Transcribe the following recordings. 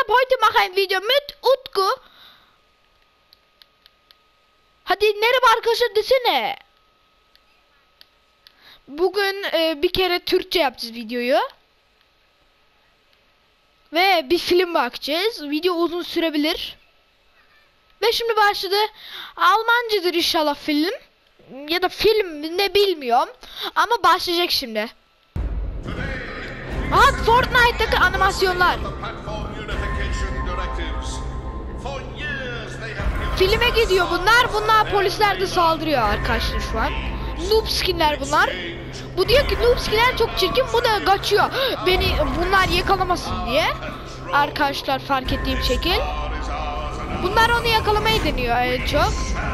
habe heute mache ein Video mit Utku. Hadi merhaba arkadaşlar desene. Bugün bir kere Türkçe yapacağız videoyu. Ve bir film bakacağız. Video uzun sürebilir. Ve şimdi başladı. Almancadır inşallah film. Ya da film ne bilmiyorum. Ama başlayacak şimdi. Aha, Fortnite'daki animasyonlar. Filme gidiyor bunlar. Bunlar polisler de saldırıyor arkadaşlar şu an. Noob skinler bunlar. Bu diyor ki noob skinler çok çirkin. Bu da kaçıyor. Beni bunlar yakalamasın diye. Arkadaşlar fark ettiğim şekil. Bunlar onu yakalamayı deniyor en çok.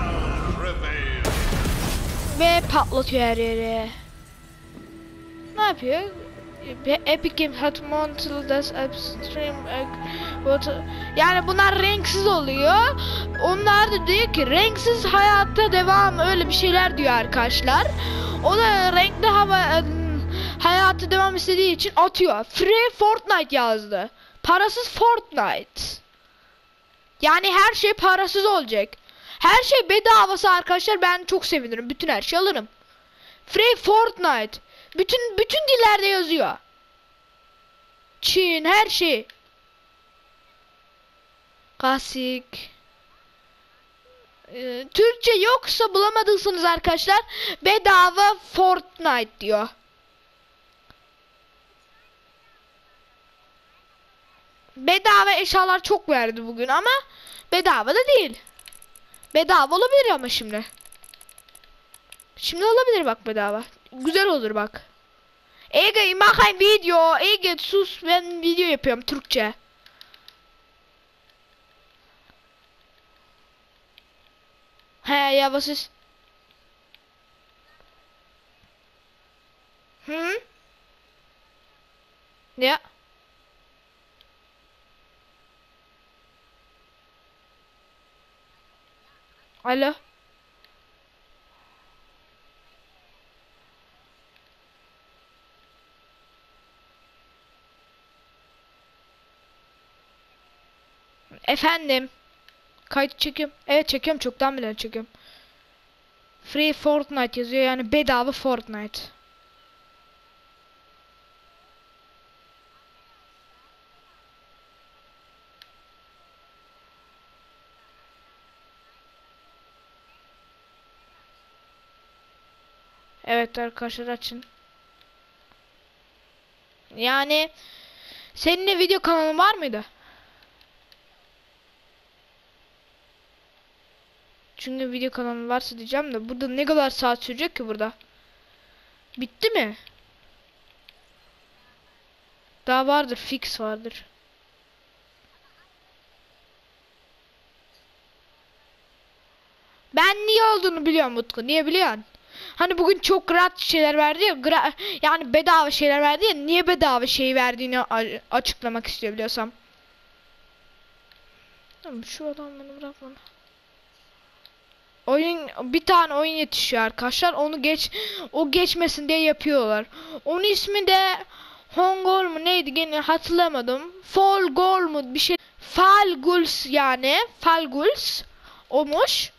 Ve patlatıyor her yeri. Ne yapıyor? Epic Games had monthly das upstream. Yani bunlar renksiz oluyor. Onlar da diyor ki renksiz hayatta devam, öyle bir şeyler diyor arkadaşlar. O da renkli hayatı devam istediği için atıyor. Free Fortnite yazdı. Parasız Fortnite. Yani her şey parasız olacak. Her şey bedavası arkadaşlar, ben çok sevinirim. Bütün her şeyi alırım. Free Fortnite. Bütün dillerde yazıyor. Çin, her şey. Klasik. Türkçe yoksa bulamadıysanız arkadaşlar bedava Fortnite diyor. Bedava eşyalar çok verdi bugün ama bedava da değil. Bedava olabilir ama şimdi. Şimdi olabilir bak bedava. Güzel olur bak. Ege mach ein video. Ege sus, ben video yapıyorum Türkçe. He ya, was ist? Ya. Alo. Efendim. Kayıt çekiyorum. Evet çekiyorum, çoktan bile çekiyorum. Free Fortnite yazıyor, yani bedava Fortnite. Evet arkadaşlar, açın. Yani senin de video kanalın var mıydı? Çünkü video kanalı varsa diyeceğim de burada ne kadar saat sürecek ki burada? Bitti mi? Daha vardır, fix vardır. Ben niye olduğunu biliyorum Utku. Niye biliyorsun? Hani bugün çok gratis şeyler verdi ya, yani bedava şeyler verdi ya, niye bedava şey verdiğini açıklamak istiyor biliyorsam. Tamam, şu adam beni bırakma. Bir tane oyun yetişiyor arkadaşlar. O geçmesin diye yapıyorlar. Onun ismi de Hongol mu neydi gene hatırlamadım. Fall Goal mu bir şey. Fall Guls, yani Fall Guls olmuş.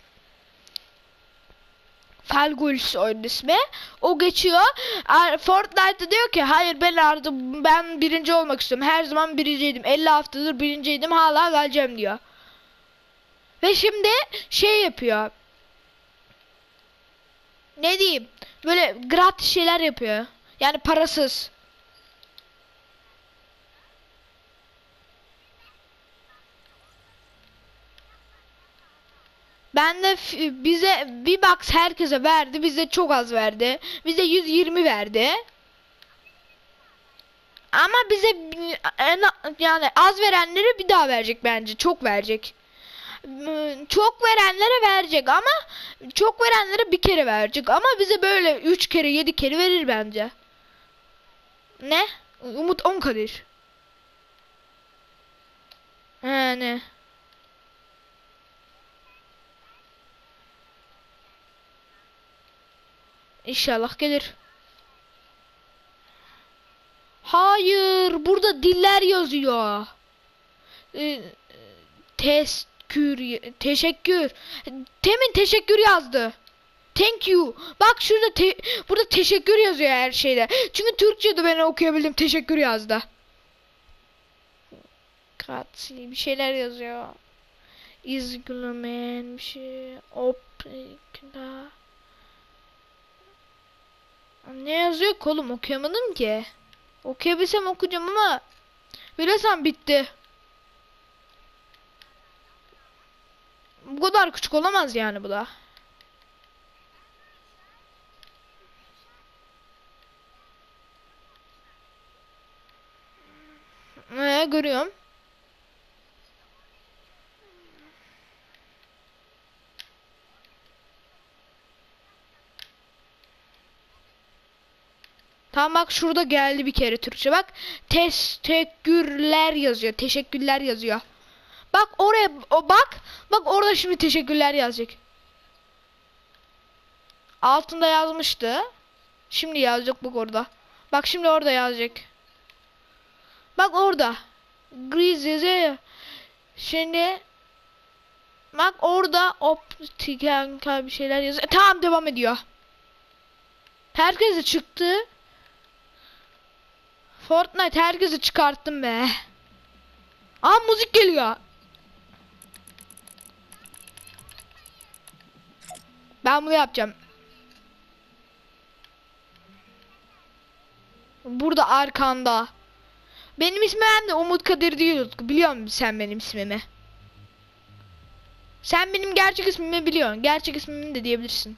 Fall Guls oyun ismi. O geçiyor. Fortnite'da diyor ki hayır, ben birinci olmak istiyorum. Her zaman birinciydim. 50 haftadır birinciydim. Hala geleceğim diyor. Ve şimdi şey yapıyor. Ne diyeyim? Böyle gratis şeyler yapıyor. Yani parasız. Ben de bize bir box herkese verdi. Bize çok az verdi. Bize 120 verdi. Ama bize yani az verenlere bir daha verecek bence. Çok verecek. Çok verenlere verecek ama çok verenlere bir kere verecek ama bize böyle 3 kere 7 kere verir bence. Ne? Umut 10 Kadir. Ne? İnşallah gelir. Hayır, burada diller yazıyor. e, teşekkür. Temin teşekkür yazdı. Thank you. Bak şurada burada teşekkür yazıyor her şeyde. Çünkü Türkçe'de ben okuyabildim, teşekkür yazdı. Katsi bir şeyler yazıyor. İzgülmen bir şey. Opikla. Ne yazıyor ki oğlum, okuyamadım ki. Okuyabilsem okuyacağım ama bilesem bitti. Bu kadar küçük olamaz yani bu da. Görüyorum. Tamam bak şurada geldi bir kere Türkçe, bak. Teşekkürler yazıyor. Teşekkürler yazıyor. Bak oraya bak. Bak orada şimdi teşekkürler yazacak. Altında yazmıştı. Şimdi yazacak bak orada. Bak şimdi orada yazacak. Bak orada. Gris yazıyor. Şimdi bak orada optiken bir şeyler yazıyor. Tamam devam ediyor. Herkese çıktı. Fortnite herkese çıkarttım be. Aa müzik geliyor. Ben bunu yapacağım. Burada arkanda. Benim ismim de Umut Kadir değil Utku. Biliyor musun sen benim ismimi? Sen benim gerçek ismimi biliyorsun. Gerçek ismimi de diyebilirsin.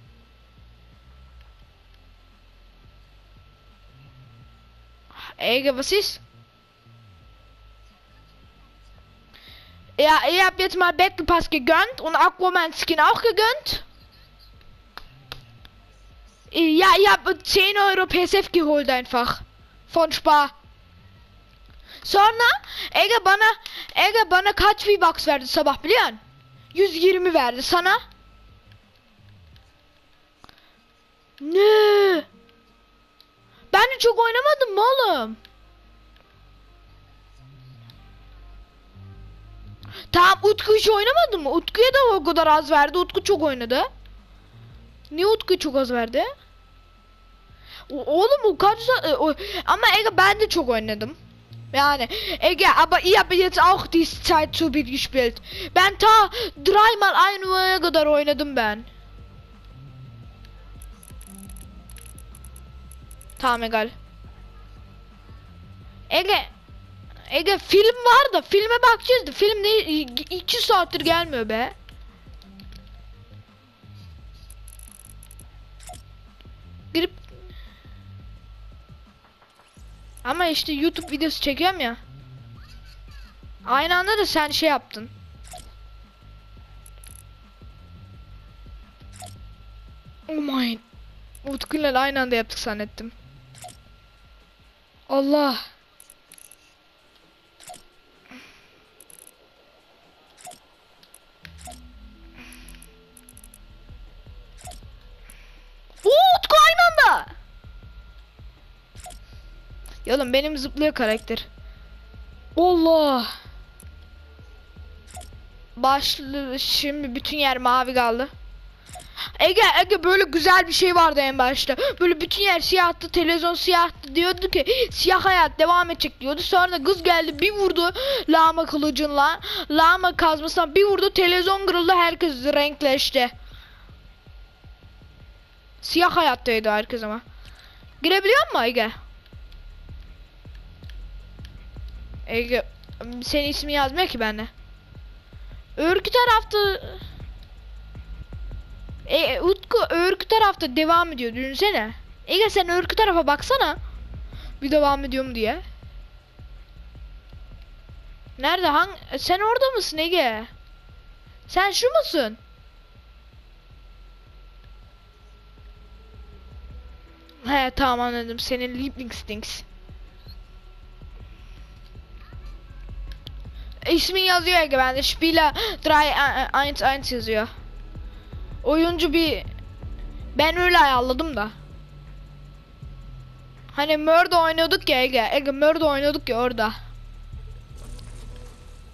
Ege was ist? Ja, ihr habt jetzt mal Battle Pass gegönnt und Aquaman Skin auch gegönnt. Ja, ihr habt 10 Euro PSF geholt einfach. Von Spar. Sonra Ege bana kaç V-Bucks verdi sabah biliyor musun? 120 verdi sana. Ne? Ben de çok oynamadım mı oğlum? Tamam Utku hiç oynamadı mı? Utku'ya da o kadar az verdi. Utku çok oynadı. Niye Utku çok az verdi? Oğlum o kaç ama Ege ben de çok oynadım. Yani Ege aber ich habe jetzt auch die Zeit zu bit gespielt. Ben ta dreimal aynı oyuna kadar oynadım ben. Tamam egal. Ege film var da filme bakacağız da film ne 2 saattir gelmiyor be. Girip ama işte YouTube videosu çekiyorum ya. Aynı anda da sen şey yaptın. Oh my. Utku'yla aynı anda yaptık zannettim. Allah. Utku aynı anda. Oğlum benim zıplıyor karakter. Allah. Başlı şimdi bütün yer mavi kaldı. Ege böyle güzel bir şey vardı en başta. Böyle bütün yer siyahtı, televizyon siyahtı, diyordu ki siyah hayat devam edecek diyordu. Sonra kız geldi bir vurdu lama kılıcınla, lama kazmasından bir vurdu, televizyon kırıldı, herkes renkleşti. Siyah hayattaydı herkes ama. Girebiliyor musun Ege? Ege senin ismi yazmıyor ki bende. Örgü tarafta Utku örgü tarafta devam ediyor düşünsene. Ege sen örgü tarafa baksana. Bir devam ediyor mu diye. Nerede sen orada mısın Ege? Sen şu musun? He tamam anladım, senin Lieblingsdings. İsmin yazıyor Ege bende. Spieler 3-1-1 yazıyor. Oyuncu bir... Ben öyle ayarladım da. Hani Murder oynuyorduk ya Ege. Murder oynuyorduk ya orada.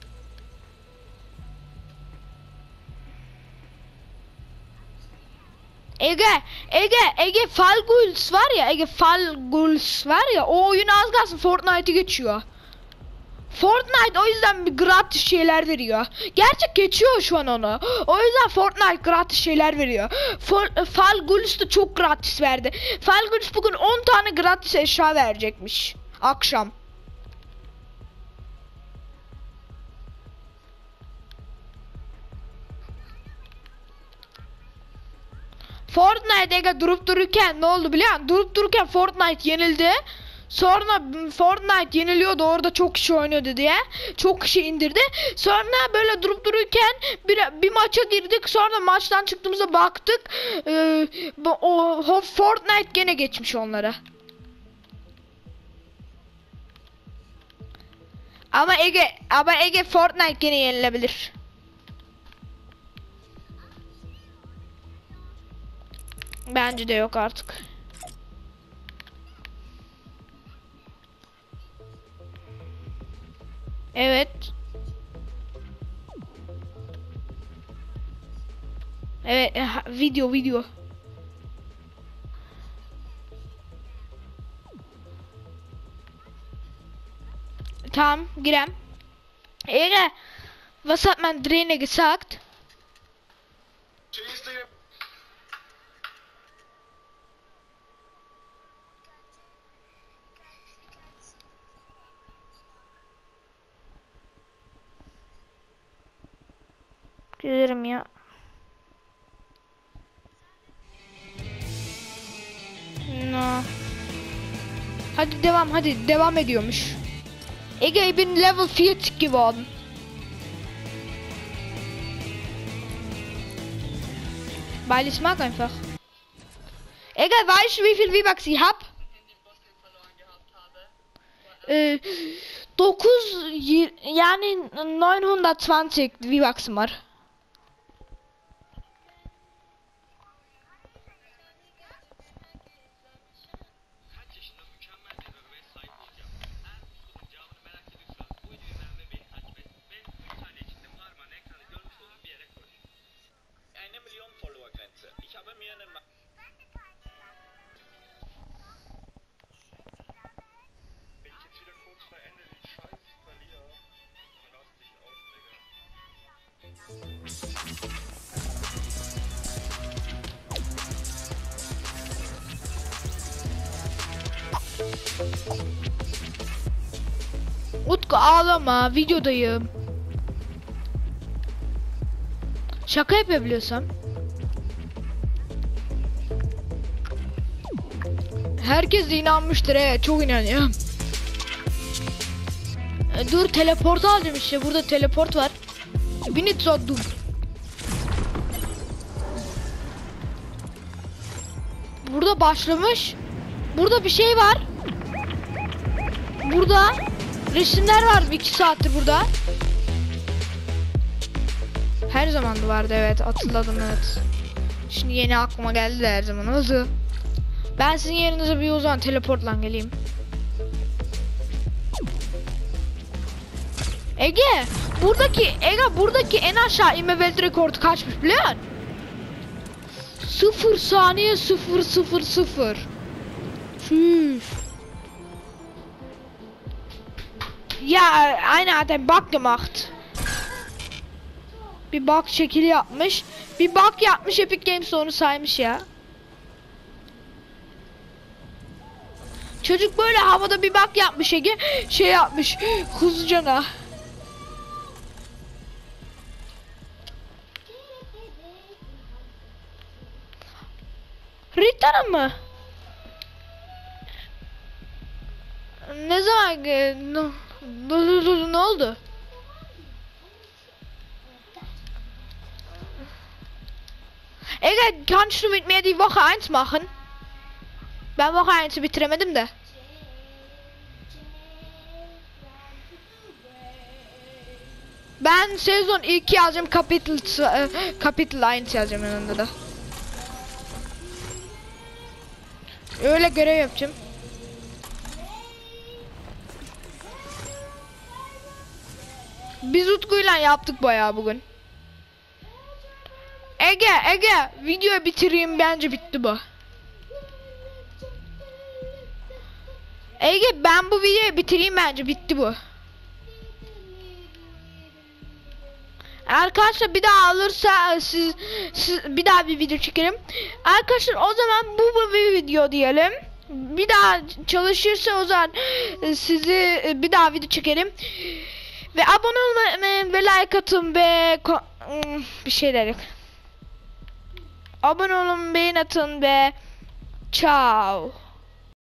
Ege Falguls var ya o oyun az kalsın Fortnite'ı geçiyor. Fortnite o yüzden bir gratis şeyler veriyor. Gerçek geçiyor şu an onu. O yüzden Fortnite gratis şeyler veriyor. Falguls da çok gratis verdi. Falguls bugün 10 tane gratis eşya verecekmiş. Akşam. Fortnite Ege durup dururken ne oldu biliyor musun? Durup dururken Fortnite yenildi. Sonra Fortnite yeniliyordu orada çok kişi oynuyordu diye. Çok kişi indirdi. Sonra böyle durup dururken bir maça girdik. Sonra maçtan çıktığımızda baktık. O Fortnite gene geçmiş onlara. Ama Ege Fortnite gene yenilebilir. Bence de yok artık. Evet. Evet, video. Tamam, girem. Ege, was hat mein Trainer gesagt? Gelirim ya. No. Hadi devam ediyormuş. Ege bin Level 40 geworden. Weil ich mag einfach. Ege, weißt du wie viel V-Bucks ich hab? 9 yani 920 V-Bucks'ım var. Utku ağlama, videodayım. Şaka yapabiliyorsam. Herkes de inanmıştır, evet, çok inanıyor. Dur, teleport alacağım işte, burada teleport var. Binit dur. Burada başlamış. Burada bir şey var. Burada resimler var 2 saattir burada. Her zaman da vardı, evet, hatırladım, evet. Şimdi yeni aklıma geldi de her zaman oldu. Ben sizin yerinize bir o zaman teleportla geleyim. Ege buradaki en aşağı inme belt rekordu kaçmış biliyor musun? 0 saniye 000. Tschüss. Ya einer hat ein Bug gemacht. Bir bug şekli yapmış. Bir bug yapmış, Epic Games onu saymış ya. Çocuk böyle havada bir bug yapmış Ege. Şey yapmış. Hızlıcana. Rita'nın mı? Ne zaman ne oldu? Ege, kannst du mit mir die Woche 1 machen? Ben Woche 1'i bitiremedim de. Ben sezon 2 yazacağım, kapitel 1 yazacağım yanında da. Öyle görev yapacağım. Biz Utku'yla yaptık bayağı bugün. Ege videoyu bitireyim, bence bitti bu. Ege ben bu videoyu bitireyim, bence bitti bu. Arkadaşlar bir daha alırsa siz bir daha bir video çekerim. Arkadaşlar o zaman bu bir video diyelim. Bir daha çalışırsa o zaman sizi bir daha video çekerim. Ve abone olmayı ve like atın ve bir şey dedik. Abone olun, beğen atın ve ciao.